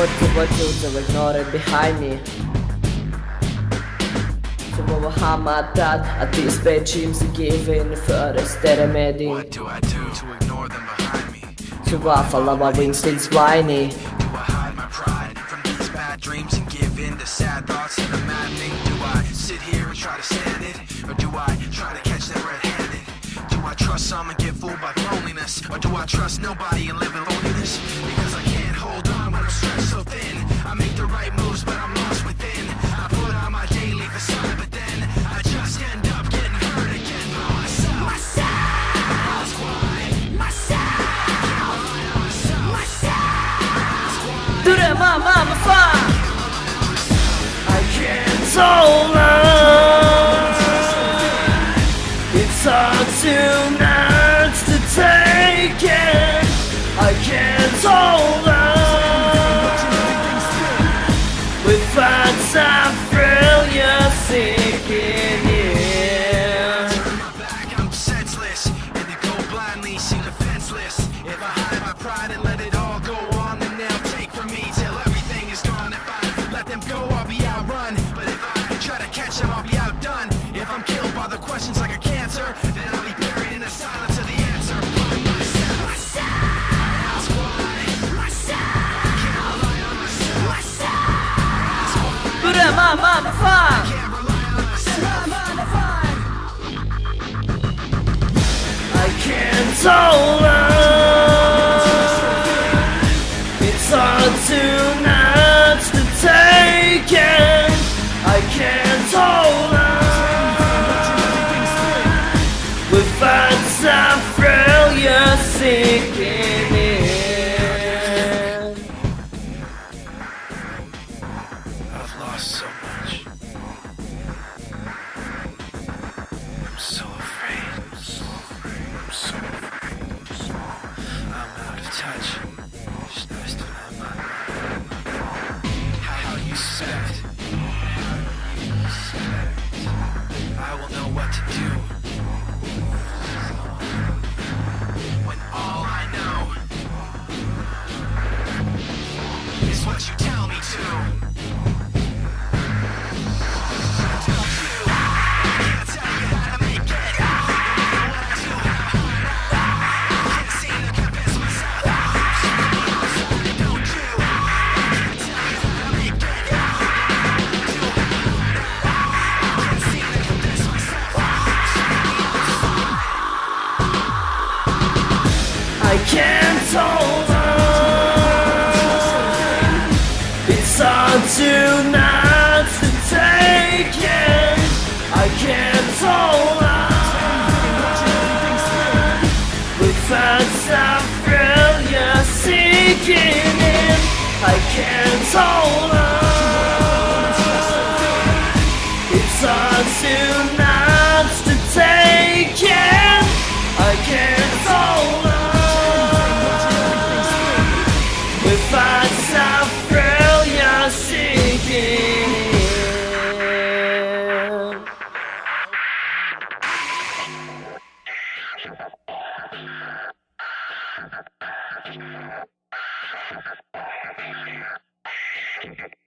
to ignore it behind me. To Muhammad that at this bed dreams are given first that I'm adding. What do I do to ignore them behind me? To follow my instincts whiny. Do I hide my pride from these bad dreams and give in to sad thoughts that are maddening? Do I sit here and try to stand it? Or do I try to catch them red-handed? Do I trust some and get fooled by phoniness? Or do I trust nobody and live in loneliness? Because I can't hold on when I'm stretched so thin. I make the right moves but I'm lost within. I put on my daily facade but then I just end up getting hurt again by myself. That's why myself. Do that, mama, fine. I can't hold on. It's hard to not to take it. I can't hold on. With facts I thrill you're seeking in. Turn my back, I'm senseless, and they go blindly, seem defenseless. If I hide my pride and let it all go on, then they'll take from me till everything is gone. If I let them go, I'll be outrun. But if I try to catch them, I'll be outdone. If I'm killed by the questions like a cancer, then I'll be buried in the silence of the answer. That's why can't rely on myself. Do that, mama, fine. Can't rely on myself. I can't hold on. It's hard to not to take it. I can't hold on. With facts I thrill you're seeking in. I've lost so much. I'm so afraid. I'm out of touch. How you suspect? I will know what to do when all I know is what you tell me to. I can't hold on. It's hard to not to take it. I can't hold on. With facts I thrill you're seeking in. I can't hold on. It's hard to not to take it. I can't hold on. With facts I thrill you're seeking in.